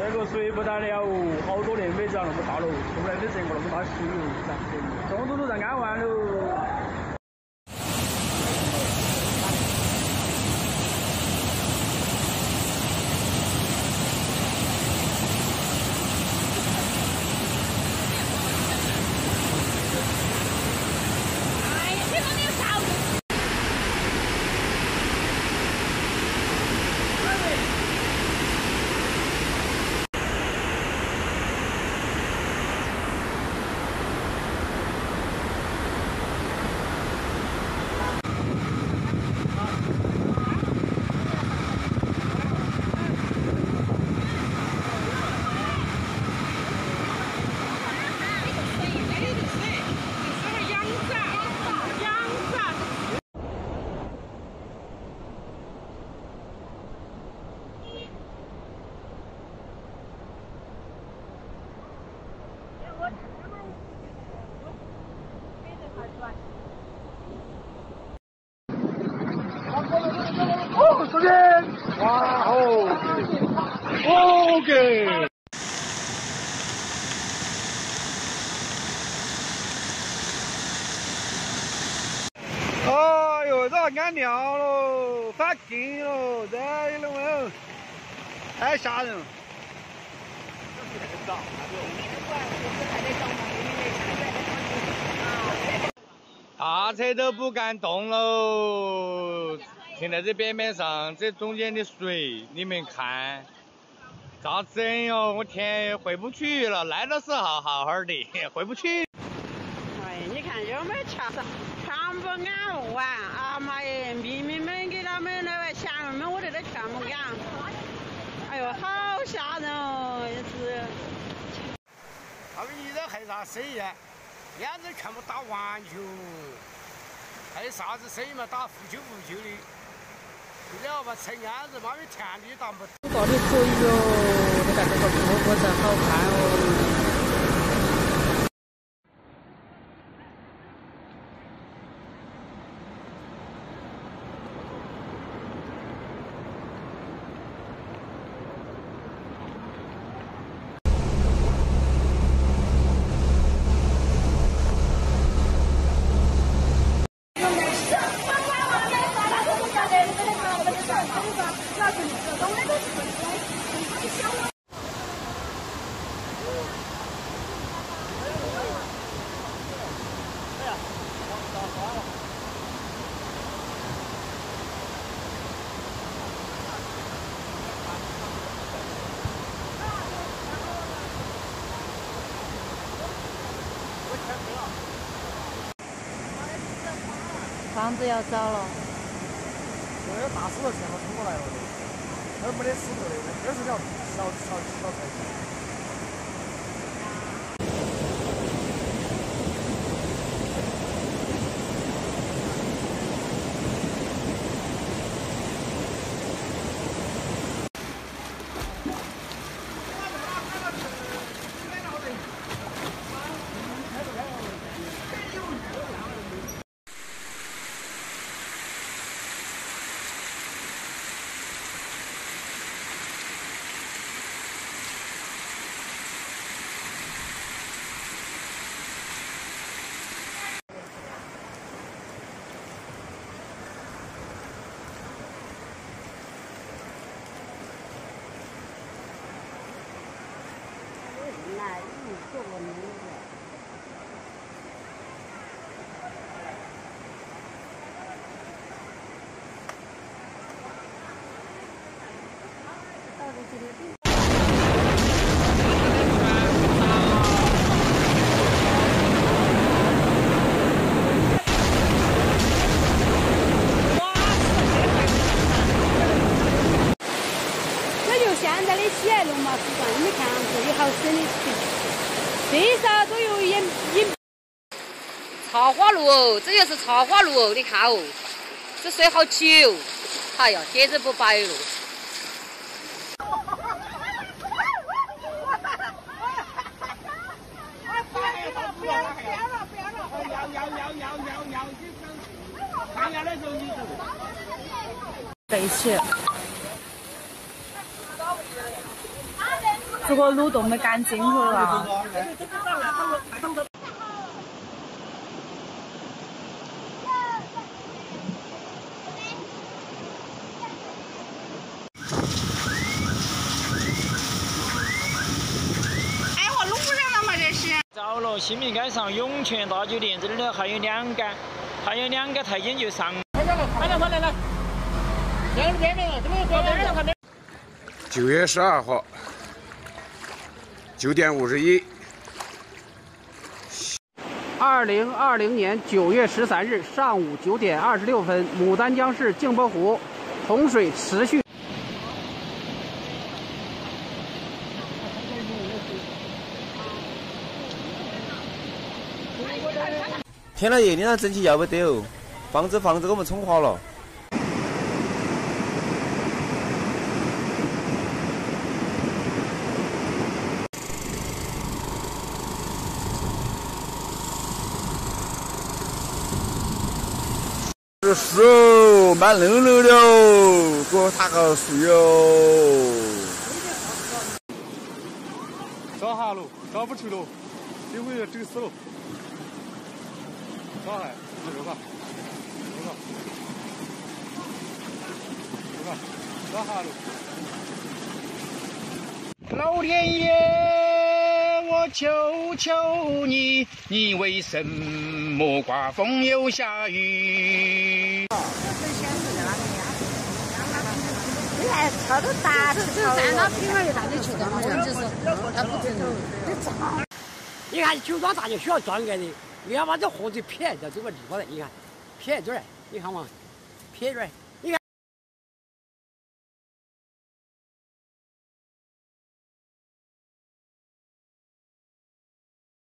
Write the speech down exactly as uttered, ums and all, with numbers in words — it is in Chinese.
这个水不得了哦，好多年没长那么大了，从来没见过那么大水哦，中都都在安完喽。 哦，这边，哇哦 ，OK。哎呦，这安尿了，翻进了，这了没有？太吓人了。大车都不敢动喽。 停在这边边上，这中间的水，你们看，咋整哟？我天，回不去了。来的时候好好的，回不去。 哎，你看有没有瞧上，全部安完啊妈耶！明明没给他们那个乡人们，我这都全部安。哎呦，好吓人哦，也是。 他们一直还啥生意啊？眼子全部打完球，还有啥子生意嘛？打腐球腐球的。 你要把成案子，妈的田地当不。 搞得可以哟，你看这个坡坡真好看哦。 房子要糟了。 这个大石头全部冲过来了的，这没得石头的，这是条小小小菜。 现在的喜来龙马市场，你看这有好深的水，最少都有一一。茶花路哦，这就是茶花路哦，你看哦，这水好急哦，哎呀，天子不白了。 背起。 这个路动得干净了啊！ 哎，我路人了嘛这是。 着了，新民街上涌泉大酒店这里头还有两个，还有两个台阶就上。快点来，快点快点来！两个边边了，这边边边了， 九月十二号，九点五十一。 二零二零年九月十三日上午九点二十六分，牡丹江市镜泊湖洪水持续。 天了夜里那整体要不得哦，房子房子给我们冲垮了。这树哦，蛮溜溜的哦，给我打个树哟。 找下了，找不出了，这回要整死了。找还，这个，这个，这个，找下了。 老天爷，我求求你，你为什么刮风又下雨？ 你看车都大，这这站到平儿又大，你去装了，就是他不准你装。 你看酒庄大就需要装改的，你看嘛这河水撇到这个地方来，你看撇这儿，你看嘛，撇这儿。